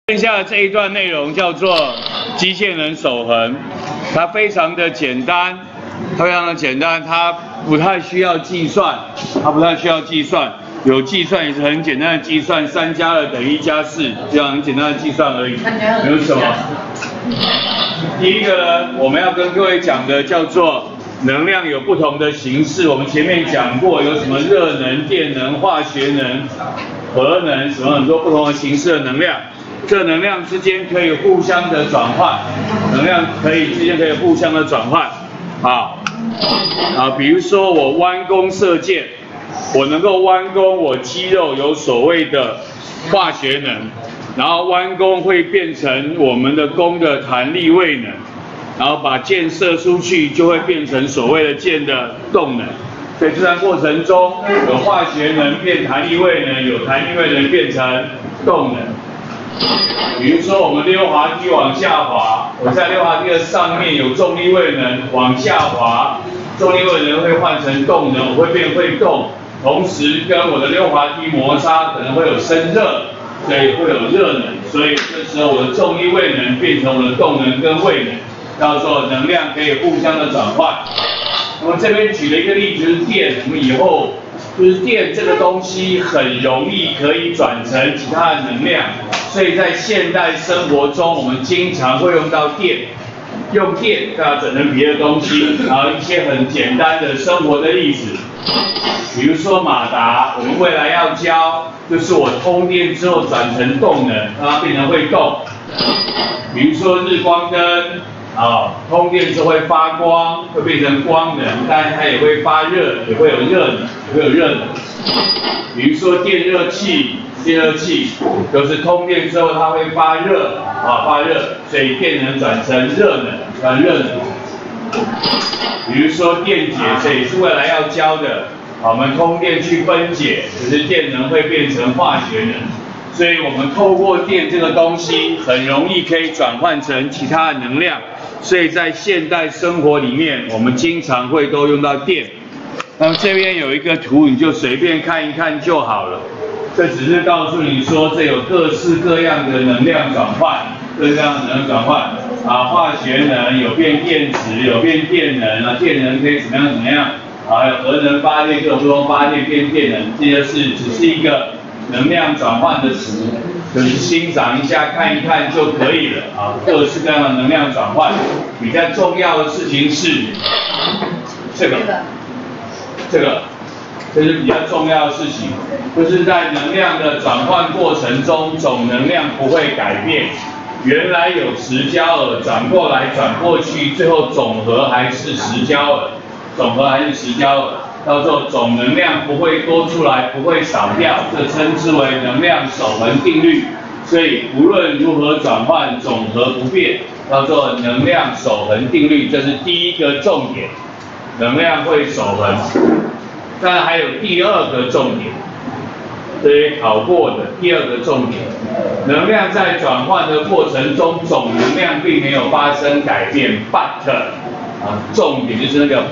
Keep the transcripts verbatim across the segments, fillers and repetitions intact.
剩下的这一段内容叫做机械能守恒，它非常的简单，它非常的简单，它不太需要计算，它不太需要计算，有计算也是很简单的计算，三加二等于一加四，这样很简单的计算而已，没有什么。第一个呢，我们要跟各位讲的叫做能量有不同的形式，我们前面讲过有什么热能、电能、化学能、核能，什么很多不同的形式的能量。这能量之间可以互相的转换，能量可以之间可以互相的转换，啊啊，比如说我弯弓射箭，我能够弯弓，我肌肉有所谓的化学能，然后弯弓会变成我们的弓的弹力位能，然后把箭射出去就会变成所谓的箭的动能。所以这段过程中有化学能变弹力位能，有弹力位能变成动能。比如说我们溜滑梯往下滑，我在溜滑梯的上面有重力位能，往下滑，重力位能会换成动能，我会变会动，同时跟我的溜滑梯摩擦可能会有生热，所以会有热能，所以这时候我的重力位能变成我的动能跟位能，叫做能量可以互相的转换。那么这边举了一个例子是电，我们以后就是电这个东西很容易可以转成其他的能量，所以在现代生活中我们经常会用到电，用电它转成别的东西，然后一些很简单的生活的例子，比如说马达，我们未来要教，就是我通电之后转成动能，让它变成会动，比如说日光灯。啊，通电之后会发光，会变成光能，但它也会发热，也会有热能，也会有热能。比如说电热器，电热器就是通电之后它会发热，啊发热，所以电能转成热能，转热能。比如说电解，这也是未来要教的，我们通电去分解，可是电能会变成化学能。所以我们透过电这个东西，很容易可以转换成其他的能量。所以在现代生活里面，我们经常会都用到电。那么这边有一个图，你就随便看一看就好了。这只是告诉你说，这有各式各样的能量转换，各式各样的能量转换啊，化学能有变电子，有变电能啊，电能可以怎么样怎么样啊，还有核能发电，各种不同发电变电能，这些是只是一个能量转换的图。就是欣赏一下、看一看就可以了啊，各式各样的能量转换。比较重要的事情是这个，这个，这是比较重要的事情，就是在能量的转换过程中，总能量不会改变。原来有十焦耳，转过来转过去，最后总和还是十焦耳，总和还是十焦耳。叫做总能量不会多出来，不会少掉，这称之为能量守恒定律。所以无论如何转换，总和不变，叫做能量守恒定律，这是第一个重点，能量会守恒。当然还有第二个重点，这些考过的第二个重点，能量在转换的过程中，总能量并没有发生改变 ，but 啊，重点就是那个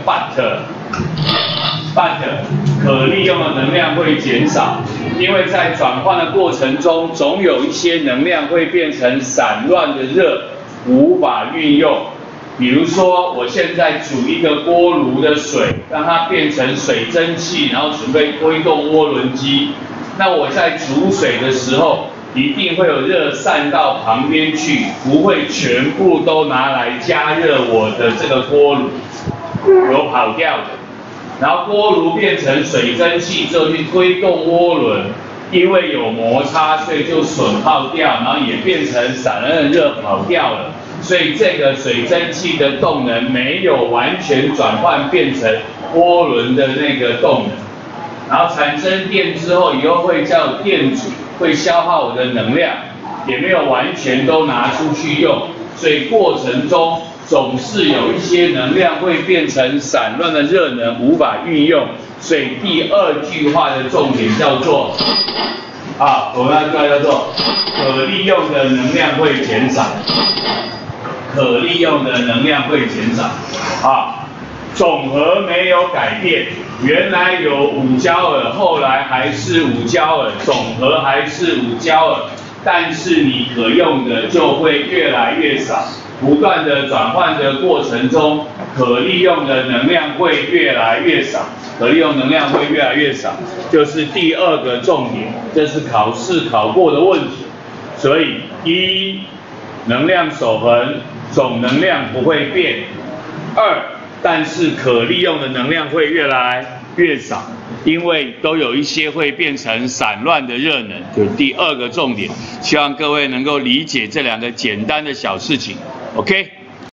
but。but 可利用的能量会减少，因为在转换的过程中，总有一些能量会变成散乱的热，无法运用。比如说，我现在煮一个锅炉的水，让它变成水蒸气，然后准备推动涡轮机。那我在煮水的时候，一定会有热散到旁边去，不会全部都拿来加热我的这个锅炉，有跑掉的。然后锅炉变成水蒸气之后去推动涡轮，因为有摩擦，所以就损耗掉，然后也变成散热的热跑掉了。所以这个水蒸气的动能没有完全转换变成涡轮的那个动能，然后产生电之后，以后会叫电阻，会消耗我的能量，也没有完全都拿出去用，所以过程中总是有一些能量会变成散乱的热能，无法运用。所以第二句话的重点叫做啊，我们要句话叫做可利用的能量会减少，可利用的能量会减少啊。总和没有改变，原来有五焦耳，后来还是五焦耳，总和还是五焦耳。 但是你可用的就会越来越少，不断的转换的过程中，可利用的能量会越来越少，可利用能量会越来越少，就是第二个重点，这是考试考过的问题。所以一，能量守恒，总能量不会变；二，但是可利用的能量会越来越少，因为都有一些会变成散乱的热能，就是第二个重点。希望各位能够理解这两个简单的小事情 ，OK。